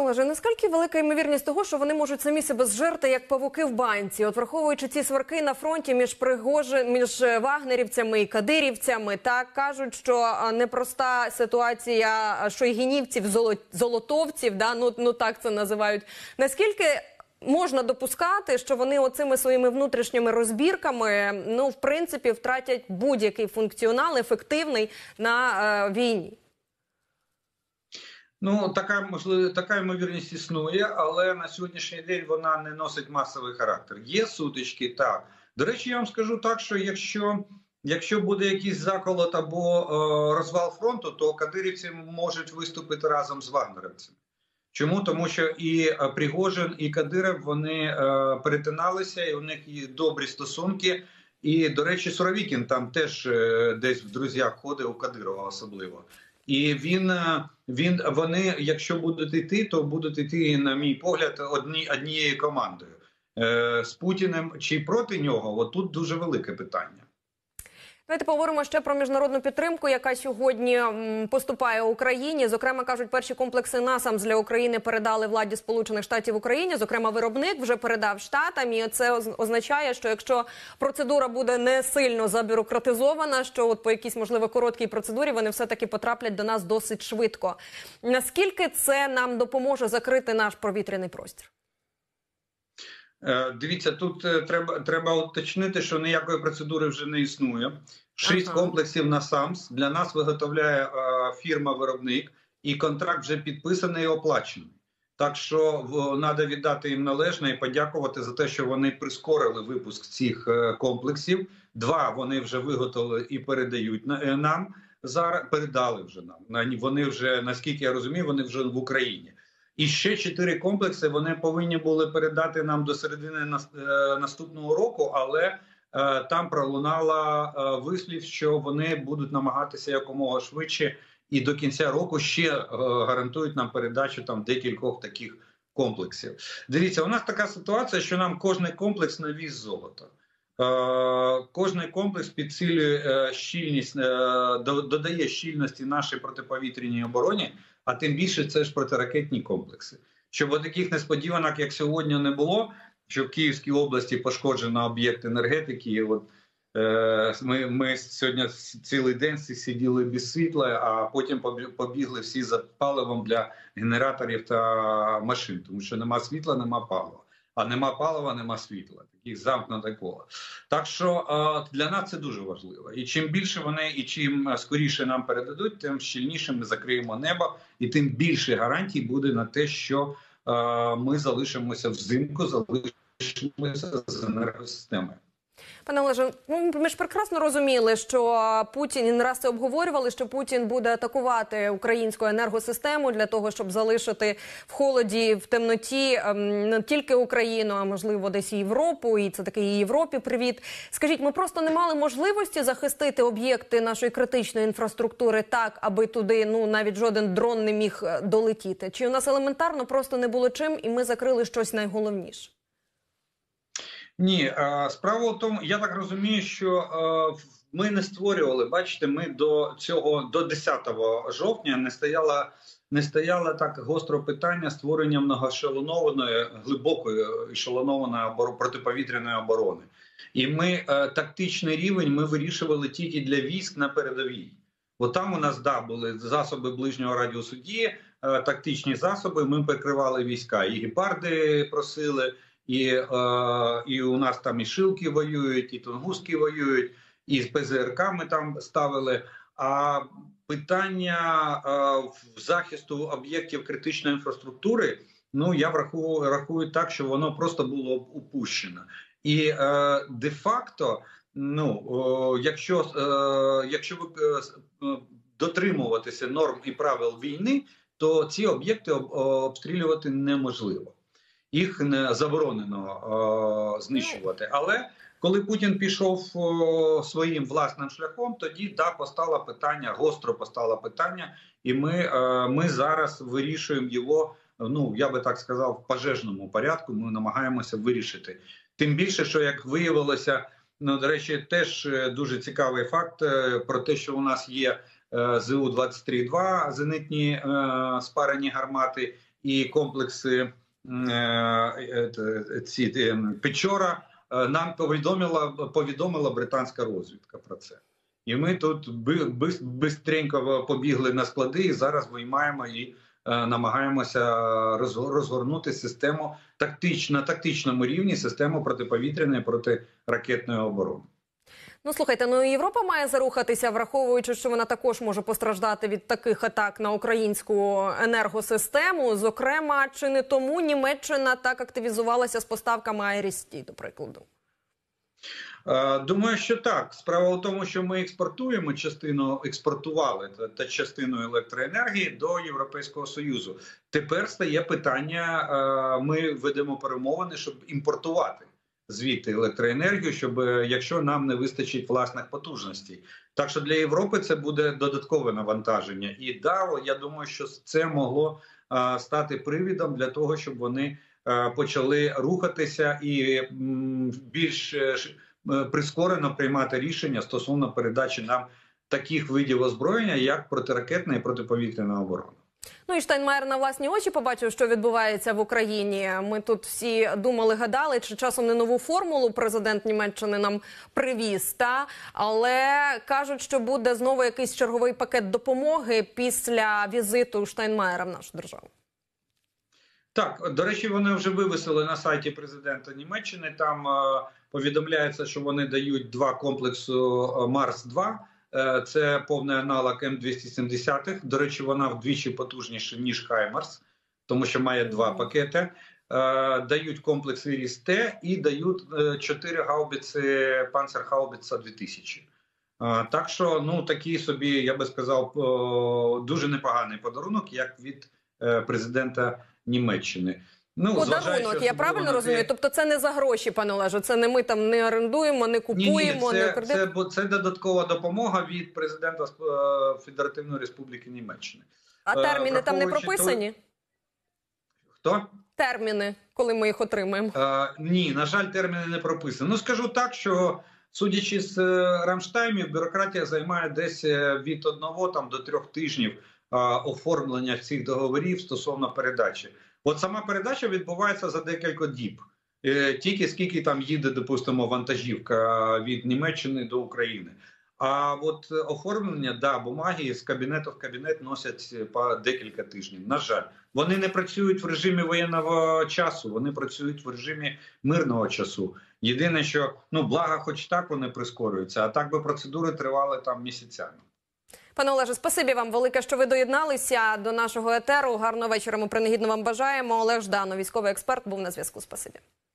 Олеже, наскільки велика ймовірність того, що вони можуть самі себе зжерти, як павуки в банці? От враховуючи ці сварки на фронті між вагнерівцями і кадирівцями, так кажуть, що непроста ситуація шойгінівців, золотовців, да, ну так це називають. Наскільки можна допускати, що вони оцими своїми внутрішніми розбірками, ну, в принципі, втратять будь-який функціонал ефективний на війні? Ну, така ймовірність існує, але на сьогоднішній день вона не носить масовий характер. Є сутички, так. До речі, я вам скажу так, що якщо буде якийсь заколот або розвал фронту, то кадирівці можуть виступити разом з вагнерівцями. Чому? Тому що і Пригожин, і Кадиров, вони перетиналися, і у них є добрі стосунки. І, до речі, Суровікін там теж десь в друзях ходить, у Кадирова особливо. І вони, якщо будуть йти, то будуть йти, на мій погляд, однією командою. З Путіним чи проти нього, от тут дуже велике питання. Давайте поговоримо ще про міжнародну підтримку, яка сьогодні поступає Україні. Зокрема, кажуть, перші комплекси НАСАМС для України передали владі Сполучених Штатів Україні. Зокрема, виробник вже передав Штатам. І це означає, що якщо процедура буде не сильно забюрократизована, що от по якійсь, можливо, короткій процедурі вони все-таки потраплять до нас досить швидко. Наскільки це нам допоможе закрити наш повітряний простір? Дивіться, тут треба уточнити, що ніякої процедури вже не існує. 6 комплексів НАСАМС для нас виготовляє фірма-виробник, і контракт вже підписаний і оплачений. Так що треба віддати їм належне і подякувати за те, що вони прискорили випуск цих комплексів. 2 вони вже виготовили і передають нам. Зараз передали вже нам. Вони вже, наскільки я розумію, вони вже в Україні. І ще 4 комплекси вони повинні були передати нам до середини наступного року, але там пролунала вислів, що вони будуть намагатися якомога швидше і до кінця року ще гарантують нам передачу там декількох таких комплексів. Дивіться, у нас така ситуація, що нам кожний комплекс на віз золота. Кожний комплекс підсилює щільність, додає щільності нашій протиповітряній обороні, а тим більше це ж протиракетні комплекси. Щоб таких несподіванок, як сьогодні, не було, що в Київській області пошкоджено об'єкт енергетики. От, ми сьогодні цілий день сиділи без світла, а потім побігли всі за паливом для генераторів та машин, тому що нема світла, нема палива. А нема палива, нема світла. Таких замкнуте коло. Так що для нас це дуже важливо. І чим більше вони, і чим скоріше нам передадуть, тим щільніше ми закриємо небо, і тим більше гарантій буде на те, що ми залишимося взимку, залишимося з енергосистемою. Пане Олеже, ми ж прекрасно розуміли, що Путін, і не раз це обговорювали, що Путін буде атакувати українську енергосистему для того, щоб залишити в холоді, в темноті не тільки Україну, а можливо десь і Європу, і це таки і Європі привіт. Скажіть, ми просто не мали можливості захистити об'єкти нашої критичної інфраструктури так, аби туди навіть жоден дрон не міг долетіти? Чи у нас елементарно просто не було чим, і ми закрили щось найголовніше? Ні, справа в тому, я так розумію, що ми не створювали, бачите, ми до 10 жовтня не стояло так гостро питання створення многоешелонованої, глибокої ешелонованої протиповітряної оборони. І ми тактичний рівень ми вирішували тільки для військ на передовій. Бо там у нас, були засоби ближнього радіусу дії, тактичні засоби, ми прикривали війська. І гепарди просили, і у нас там і Шилки воюють, і Тунгуски воюють, і з ПЗРК ми там ставили. А питання захисту об'єктів критичної інфраструктури, я рахую так, що воно просто було упущено. І де-факто, якщо дотримуватися норм і правил війни, то ці об'єкти обстрілювати неможливо. Їх не заборонено знищувати. Але коли Путін пішов своїм власним шляхом, тоді гостро постало питання, і ми зараз вирішуємо його, я би так сказав, в пожежному порядку, ми намагаємося вирішити. Тим більше, що, як виявилося, до речі, теж дуже цікавий факт про те, що у нас є ЗУ-23-2, зенитні спарені гармати, і комплекси Печора, нам повідомила британська розвідка про це. І ми тут бистренько побігли на склади і зараз виймаємо і намагаємося розгорнути систему на тактичному рівні, систему протиповітряної, протиракетної оборони. Ну, слухайте, Європа має зарухатися, враховуючи, що вона також може постраждати від таких атак на українську енергосистему. Зокрема, чи не тому Німеччина так активізувалася з поставками Айріс-Ті, до прикладу? Думаю, що так. Справа в тому, що ми експортували частину електроенергії до Європейського Союзу. Тепер стає питання, ми ведемо перемовини, щоб імпортувати звідти електроенергію, якщо нам не вистачить власних потужностей. Так що для Європи це буде додаткове навантаження. І я думаю, що це могло стати привідом для того, щоб вони почали рухатися і більш прискорено приймати рішення стосовно передачі нам таких видів озброєння, як протиракетна і протиповітряна оборона. Ну і Штайнмаєр на власні очі побачив, що відбувається в Україні. Ми тут всі думали, гадали, чи часом не нову формулу президент Німеччини нам привіз, але кажуть, що буде знову якийсь черговий пакет допомоги після візиту Штайнмаєра в нашу державу. Так, до речі, вони вже вивісили на сайті президента Німеччини. Там повідомляється, що вони дають 2 комплексу Марс-2. Це повний аналог М270. До речі, вона вдвічі потужніша, ніж Хаймарс, тому що має 2 пакети. Дають комплекс Іріс-Т і дають 4 гаубиці Панцергаубіца 2000. Так що, такий собі, я би сказав, дуже непоганий подарунок, як від президента Німеччини. Подарунок, я правильно розумію? Тобто це не за гроші, пане Олеже, це не ми там не орендуємо, не купуємо, не кредитуємо? Це додаткова допомога від президента Федеративної Республіки Німеччини. А терміни там не прописані? Хто? Терміни, коли ми їх отримаємо? Ні, на жаль, терміни не прописані. Скажу так, що судячи з Рамштаймів, бюрократія займає десь від 1 до 3 тижнів оформлення цих договорів стосовно передачі. От сама передача відбувається за декілька діб. Тільки скільки там їде, допустимо, вантажівка від Німеччини до України. А от оформлення, бумаги з кабінету в кабінет носять по декілька тижнів. На жаль, вони не працюють в режимі воєнного часу, вони працюють в режимі мирного часу. Єдине, що, благо, хоч так вони прискорюються, а так би процедури тривали там місяцями. Пане Олеже, спасибі вам велике, що ви доєдналися до нашого етеру. Гарного вечора ми принагідно вам бажаємо. Олег Жданов, військовий експерт, був на зв'язку. Спасибі.